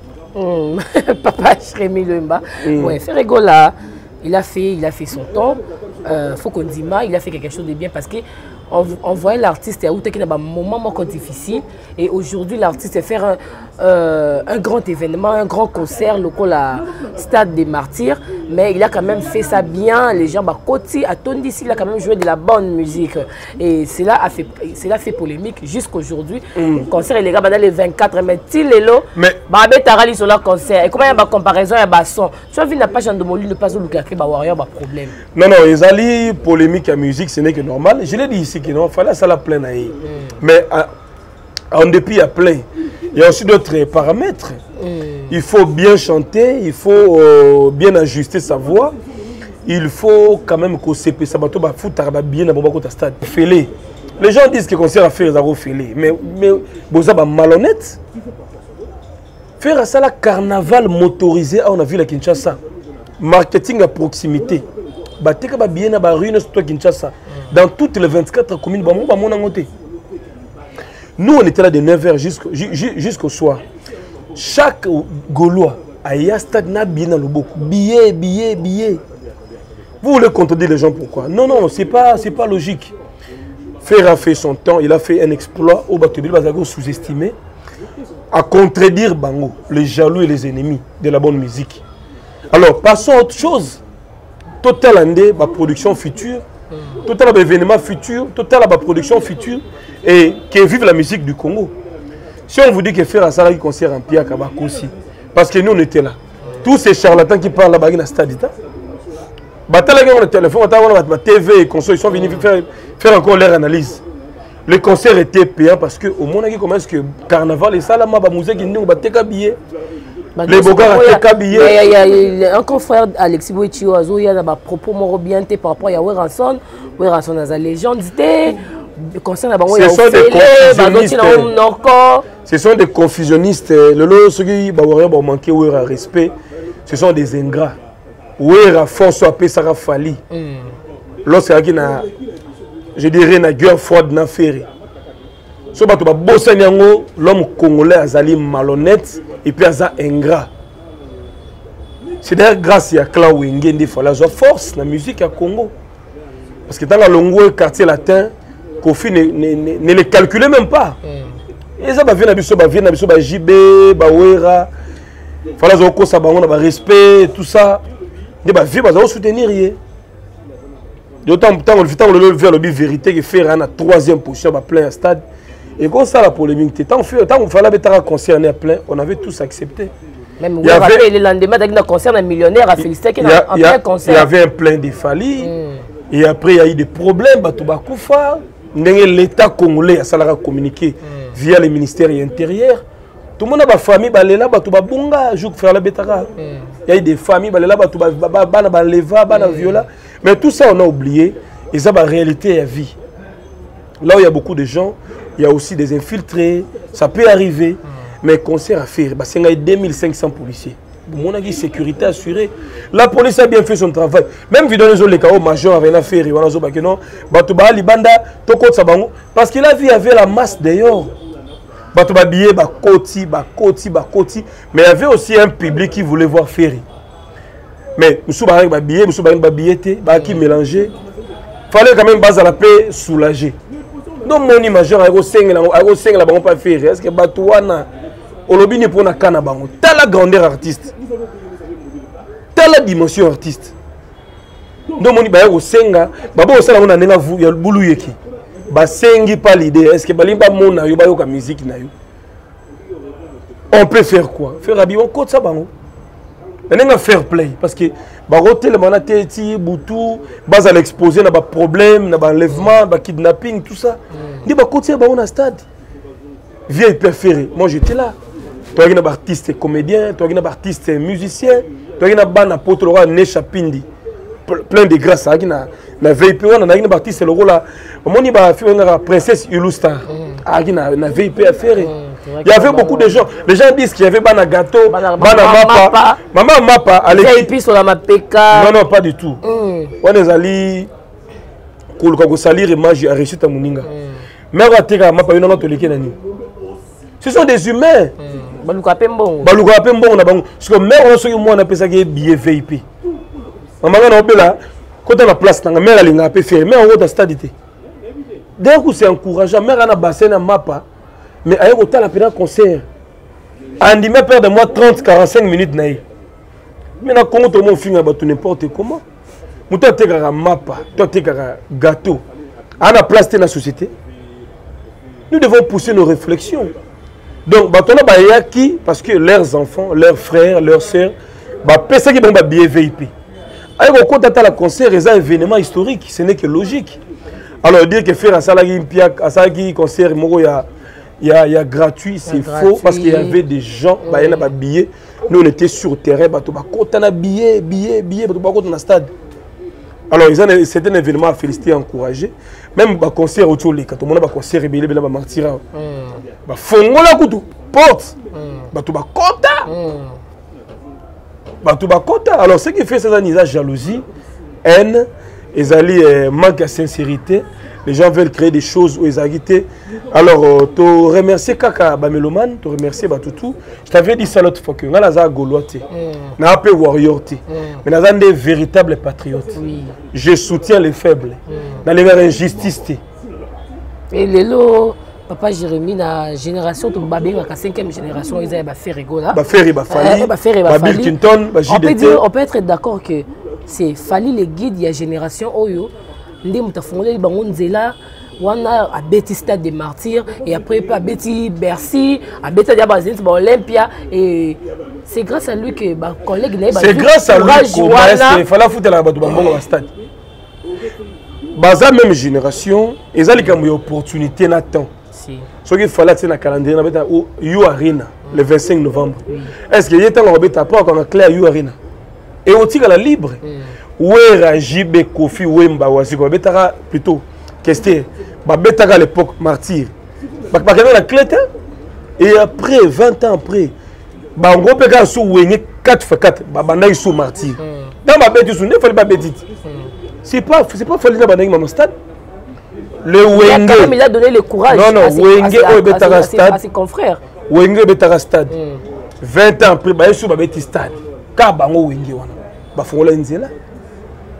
Papa Rémi Lemba, ouais, c'est rigolo. Il a fait son temps. Faut qu'on dise il a fait quelque chose de bien parce que on voyait l'artiste à un moment difficile et aujourd'hui l'artiste fait un grand événement, un grand concert local à Stade des Martyrs, mais il a quand même fait ça bien, les gens côté à Tondisi, il a quand même joué de la bonne musique et cela a fait polémique jusqu'aujourd'hui. Le concert il est dans les 24 mais il est là, mais tarali sur le concert et comment il y a une comparaison il y a son. Tu as vu la page de Molu ne pas au Luka Warrior problème. Non, ils allaient polémique à musique, ce n'est que normal. Je l'ai dit ici qu'il fallait ça la pleine. Mais en dépit, il y a plein. Il y a aussi d'autres paramètres. Il faut bien chanter, il faut bien ajuster sa voix. Il faut quand même qu'on se passe bien dans le stade. Les gens disent que le concert a fait les fêlés. Mais vous avez malhonnête. Faire ça la carnaval motorisé, on a vu la Kinshasa. Marketing à proximité. Dans toutes les 24 communes, nous on était là de 9h jusqu'au soir. Chaque Gaulois a un stade na bien dans le boc. Billet. Vous voulez contredire les gens pourquoi? Non, c'est pas logique. Fer a fait son temps, il a fait un exploit au Batobil Bazago sous-estimé à contredire Bango, les jaloux et les ennemis de la bonne musique. Alors passons à autre chose. Total Andé, ma production future, total événement futur, total ma production future et qui vive la musique du Congo. Si on vous dit que faire un salarié concert en Pia Kabako aussi, parce que nous on était là. Tous ces charlatans qui parlent là-bas dans le stade, le téléphone, la TV et console, ils sont venus faire encore leur analyse. Le concert était payant parce que au monde comment est-ce que carnaval et ça là ma musique nous bateka billet. Les Bogars ont billets. Il y a un confrère Alexis Boichio il y a des propos bien par rapport à Weranson. Weranson a la légende. Ce sont des confusionnistes. Ceux qui ont manqué de respect, ce sont des ingrats. Wera force appelé Sarah Fali. Lorsqu'il y a, je dirais, une guerre froide dans Ferry. L'homme congolais a malhonnête et puis a ingrat. C'est d'ailleurs grâce à Clau Wengende il faut la force dans la musique à Congo. Parce que dans la longue quartier latin, Kofi ne les calculait même pas. Et ça va venir à JB, Bawera, fallait avoir respect, tout ça. Ils vont soutenir. D'autant que le vers le vérité que faire une troisième position à plein stade. Et comme ça la polémique, tant qu'on fallait être concerné à plein, on avait tous accepté. Même il y avait le lendemain d'un concert un millionnaire à féliciter qu'il y a un plein concert. Il y avait un plein de Fali. Et après il y a eu des problèmes, Batouba l'État congolais a communiqué via le ministère intérieur. Tout le monde a des familles, il y a eu des familles, mais tout ça on a oublié. Et ça, la réalité est la vie. Là où il y a beaucoup de gens, il y a aussi des infiltrés, ça peut arriver. Mais concert à faire, c'est 2500 policiers. Mon avis, sécurité assurée. La police a bien fait son travail. Même vidéo les cas major avec une affaire, parce que la vie avait la masse d'ailleurs. Mais il y avait aussi un public qui voulait voir Ferry. Mais nous sommes billets, qui mélanger. Il fallait quand même base à la paix soulager. Donc mon image a pas Ferry. Est-ce que Batouana Olobini pour na kana bango. T'as la grandeur artiste. T'as la dimension artiste. Donc mon image au senga, babo osala on a nenga vu ya bulu yeki. Ba sengi pas l'idée. Est-ce que balimba mona yo ba yo ka musique na yo? On peut faire quoi? Faire abi on code ça bango. Nenga fair play parce que ba hotel mana teti butu base à l'exposer na ba problème, na ba enlèvement, ba kidnapping tout ça. Ni ba côté ba on a stade. Vieille préférée. Moi j'étais là. Toi qui es un artiste comédien, toi qui es un artiste musicien, toi qui es un apôtre le roi Nechapindi. Plein de grâce à qui na VIP on a un artiste le rôle là. Moi ni ba princesse Ulustar. Ah qui na VIP à faire. Il y avait beaucoup de gens. Les gens disent qu'il y avait bana gâteau, bana mapa. Maman mapa allez. VIP sur la mapeka. Non non pas du tout. On est allé ko salir image a reçu ta muninga. Mais va teka mapa une autre leke nani. Ce sont des humains. Baluka pembon. Baluka pembon na bango. Parce que mère on so yo mona pesa ke billet VIP. Maman na obela quand on a place na mère alinga pe faire mais on va stade té. D'un coup c'est encourageant mère na bassin na mapa mais ayo ta la pendant concert. Andi me perd de moi 30-45 minutes na yi. Mais na Congo tout le monde finit ba tout n'importe comment. Muta tekara mapa, toi tekara gâteau. Ana place té na société. Nous devons pousser nos réflexions. Donc, parce que leurs enfants, leurs frères, leurs sœurs, c'est qui ont billet VIP. Alors, quand on a le concert, c'est un événement historique, ce n'est que logique. Alors, dire que faire un concert, il y a gratuit, c'est faux, parce qu'il y avait des gens, il y a des billets. Nous, on était sur le terrain, on a billets, on a stade. Alors, c'est un événement à féliciter, à encourager. Même le concert autour de quand on a un concert, il y a un martyr. Fongola kutu porte. Batuba kota. Alors, ce qui fait ça, c'est la jalousie, haine, ils manque de sincérité. Les gens veulent créer des choses où ils agitaient. Alors, tu remercies Kaka Bameloman, tu remercies Batutu. Je t'avais dit ça l'autre fois que nous avons Goloté, nous avons Warrior, mais nous avons des véritables patriotes. Je soutiens les faibles, dans les injustices. Et les lots, Papa Jérémy, la génération, la 5e génération, ils avaient fait rigoler. On peut être d'accord que c'est Fali les guides de la génération Oyo. Ndé mutafongole li bango nzela wana abeti stade des martyrs et après abeti Bercy abeti diaba zenit ba Olympia et c'est grâce à lui que ba collègue na c'est grâce à lui qu'il fallait foutre la bato bango au stade baza même génération ezali kambo opportunité na temps ce qu'il fallait c'est na calendrier na beta You Arena le 25 novembre est-ce que y était on beta pas quand on clair You Arena et on tire la libre. Ouera JB Kofi Wemba Wasiko Betara plutôt question Betara à l'époque martyr la clé et après 20 ans après Bango Peka sous Wenge 4x4 Babana sous martyr dans ma bête il fallait pas bêtise c'est pas fallu dans mon stade le Wenge il a donné le courage Wenge Betara stade à ses confrères Wenge Betara stade 20 ans après ba sous ba bêtise stade ka bango Wenge wana ba fongola nzela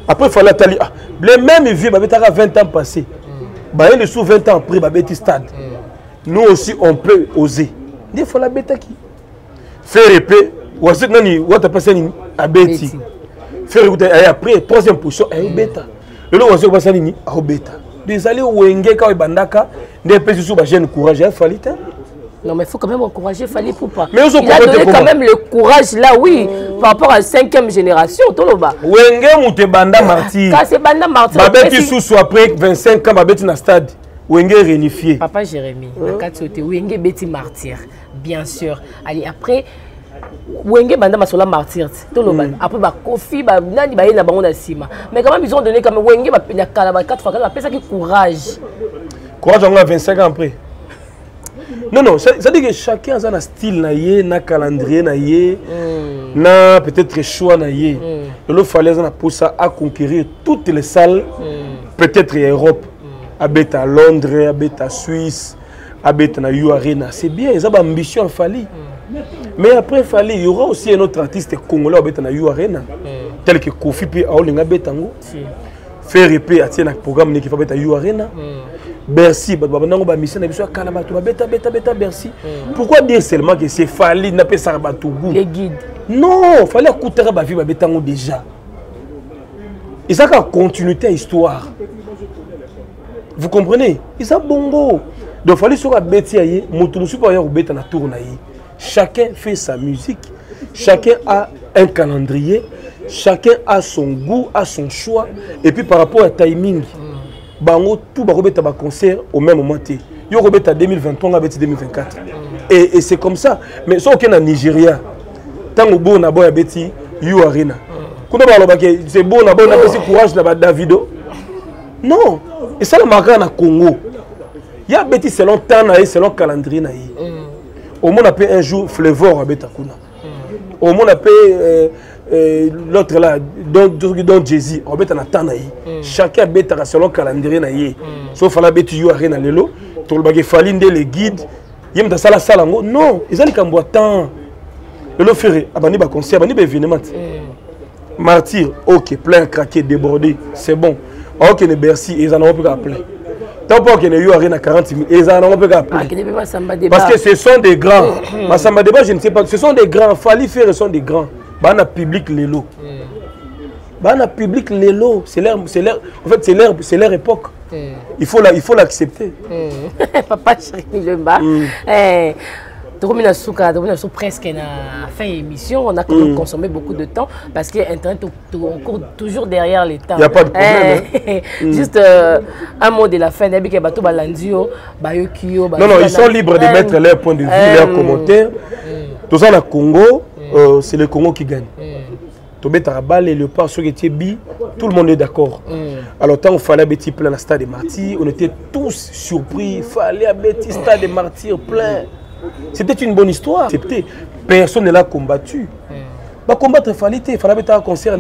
Après, il fallait attendre. Les mêmes vieux, bah, 20 ans passés. Bah, il sous 20 ans après, bah, stade. Nous aussi, on peut oser. Il faut la bêta qui. Faire épée, ou est-ce que vous avez passé à bêti. Faire écouter, après, troisième position, et bêta. Le lot, on passé à bêta. Des allées où on est bandaka, des petits sous jeune courage, il fallait. Non, mais il faut quand même encourager, il fallait pour pas. Mais il a donné quand même le courage là, oui, par rapport à la 5e génération, Toloba. Wenge ou banda martyr. Quand c'est banda martyr. Babeti sous après 25 ans, babeti na stade. Wenge réunifié. Papa Jérémy, Wenge beti martyr, bien sûr. Allez, après, Wenge banda masola martyr, Toloba. Après, Kofi, nani ba yena bango na sima. Mais quand même, ils ont donné comme Wenge ba 4 fois, ça fait courage. Courage, on a 25 ans après. Non, non, ça dit que chacun a un style, un calendrier, un peut-être choix. Il fallait pour ça à conquérir toutes les salles, peut-être en Europe, à Londres, à Suisse, à New Arena. C'est bien, ils ont une ambition à Fali. Mais après Fali, il y aura aussi un autre artiste congolais à New Arena, tel que Kofi P. Aolinga Betango. Faire épée à un programme qui fait à New Arena. Bercy, Bercy. Pourquoi dire seulement que c'est Fali n'a pas ça Batougou? Les guides. Non, il fallait écouter la vie Betango déjà. Et ça a continuité à l'histoire. Vous comprenez? Et ça bongo. Donc il fallait sur la bêtise, chacun fait sa musique, chacun a un calendrier, chacun a son goût, a son choix. Et puis par rapport au timing. Bango tout va remettre un concert au même moment. Yo remettre à 2023, on va 2024. Et c'est comme ça. Mais si on est en Nigeria, tant que bon na boya beti You Arena. Kuna ba c'est bon na boya na courage na Davido. Non. Et ça le marque na Congo. Il y a beti selon temps na selon calendrier na yi. Au moins on appelle un jour Flavor à Betakuna. Au moins on appelle l'autre là, donc Jay-Z, on va attendre. Chacun a selon le calendrier. Sauf la bête You Arena lelo, tout le bagage falinde les guides. Il y a des salles non, ils ont des temps. Le ferré, abani ba concert, abani ba événement. Martyr, ok, plein craqué, débordé, c'est bon. Ok, ne Bercy, ils en ont pas plein. Tant pas qu'il y a eu à 40 000, ils en ont pas plein. Parce que ce sont des grands. Massamba Débat, je ne sais pas, ce sont des grands. Fali Ferré sont des grands. Bana public les lots. Bana public les lots. C'est leur, en fait, c'est leur époque. Il faut l'accepter. Papa Chéri le bas. Presque na fin émission, on a quand même consommé beaucoup de temps parce que Internet on court toujours derrière les temps. Il n'y a pas de problème. Juste un mot de la fin. Non, non, ils sont libres de mettre leur point de vue, leurs commentaires. Tout ça, le Congo, c'est le Congo qui gagne. Tout le monde est d'accord. Alors, tant qu'il fallait un plein à stade des martyrs, on était tous surpris. Il fallait un petit stade des martyrs plein. C'était une bonne histoire. Personne ne l'a combattu. Combattre, il fallait un concert.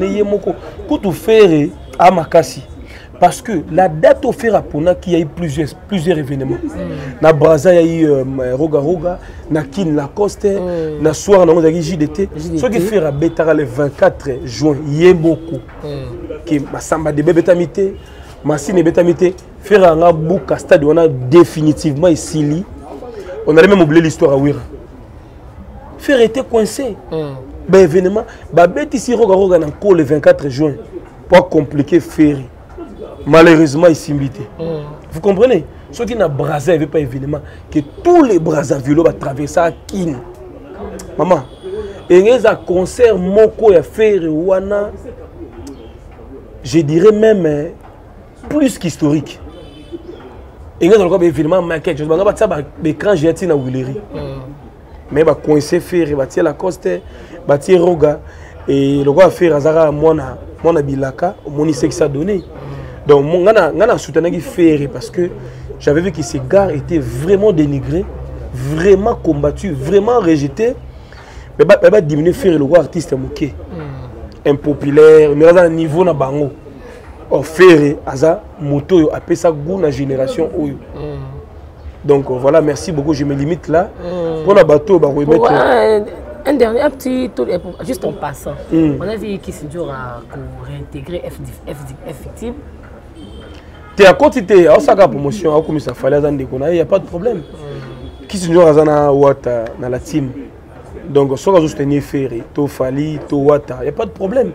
À Makassi. Parce que la date offerte à Pona, qu'il y a eu plusieurs événements. Na Braza, il y a eu Roga Roga, na Kin Lacoste, na Soir, na JDT. Ce qui fait à Betara le 24 juin, il y a beaucoup. Que Massamba de Bétamité, Massine Bétamité, faire un bouc stade, on a définitivement ici. On a même oublié l'histoire à Ouira. Faire était coincé. Ben événement, Babet ici Roga Roga encore le 24 juin. Pour compliquer Ferry. Malheureusement, ils s'invitent. Vous comprenez? Ceux qui n'ont pas il n'y avait pas évidemment que tous les Brazzaville vont traverser à Kin. Maman, et il y a un concert Moko et Ferry Wana, je dirais même plus qu'historique. Il y a un événement maquette. Je ne sais pas si l'écran j'ai été dans Willery. Mais il va coincer Ferry, il va tirer la coste, il va tirer Roga. Et le gars fait Razara Mona Bilaka, mon que ça donné. Donc, je suis soutenu Ferry parce que j'avais vu que ces gars étaient vraiment dénigrés, vraiment combattus, vraiment rejetés. Mais il va diminuer Ferry, le gars artiste moqué, impopulaire, mais à un niveau na bango. Ferry, Aza, moto, a fait ça goût la génération. Donc voilà, merci beaucoup, je me limite là. Pour la bateau, Un dernier, un petit tour, juste en passant. On a vu Kissinger a réintégré effective. Tu as continué à faire promotion, comme ça fallait, il n'y a pas de problème. Kissinger a dans la team. Donc, si on a juste un ferry, to Fali, to Wata, il n'y a pas de problème.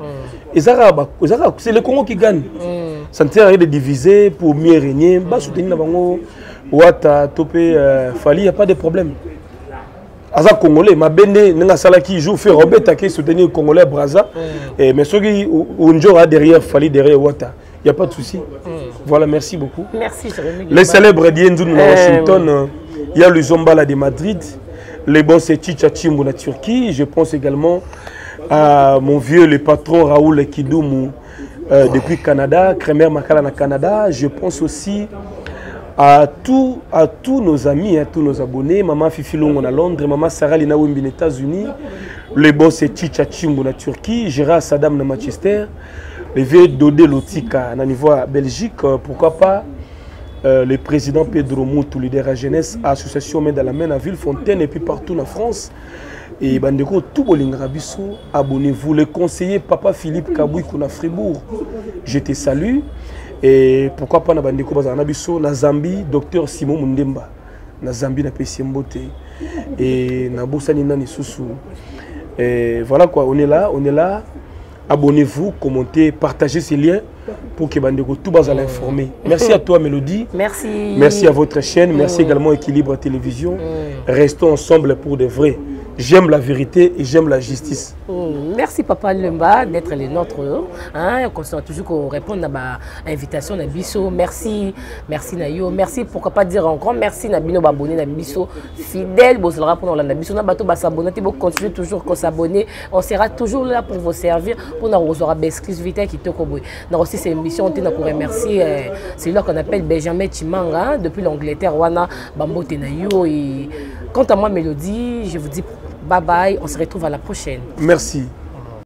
C'est le Congo qui gagne. Ça ne sert à rien de diviser pour mieux régner. Bah, soutenir Wata, Topé, Fali, il n'y a pas de problème. Aza Congolais, ma bende, n'a sala qui joue, fait Robert qui soutenir le Congolais Braza. Mais ceux qui ont derrière Fali, derrière Wata, il n'y a pas de souci. Voilà, merci beaucoup. Merci, Jérémy. Les célèbres d'Yenzoun à Washington, il y a le Zombala de Madrid. Les bons c'est Chicha Chimbo la Turquie. Je pense également à mon vieux, le patron Raoul Kidoumou depuis Canada, Kremer Makala na Canada. Je pense aussi à tous nos amis, à tous nos abonnés. Maman Fifi Longo à Londres, Maman Sarah Lina Wimbi aux États-Unis. Les bons c'est Chicha Chimbo la Turquie, Gérard Saddam na Manchester. Le vieux Dodé Lotika na niveau Belgique, pourquoi pas. Le président Pedro Moutou, leader à jeunesse, association Main dans la Main à Villefontaine et puis partout en France. Et Bandeko, tout Bolingrabiso, abonnez-vous. Le conseiller Papa Philippe Kaboui Kuna Fribourg, je te salue. Et pourquoi pas na Bandeko Bazanabiso, na Zambie, docteur Simon Mundemba, na Zambie na Pessimbote et na Boussani Nani Soussou. Et voilà quoi, on est là. Abonnez-vous, commentez, partagez ces liens pour que Bandeko tout bas à l'informer. Merci à toi Mélodie. Merci. Merci à votre chaîne. Merci également Équilibre Télévision. Restons ensemble pour de vrai. J'aime la vérité et j'aime la justice. Merci Papa Lemba d'être le nôtre. On continue toujours qu'on répond à l'invitation de Bisso. Merci Nayo. Merci, pourquoi pas dire encore merci Nabino Babone Nabisso. Fidèle, pour Nabisso, Nabato s'abonner, pour continuer toujours à s'abonner. On sera toujours là pour vous servir, pour nous recevoir des exclusivités qui te cobrent. Nous aussi cette émission, on pour remercier celui-là qu'on appelle Benjamin Chimanga depuis l'Angleterre, Wana Bambo Tenayo. Et quant à moi Mélodie, je vous dis bye bye, on se retrouve à la prochaine. Merci.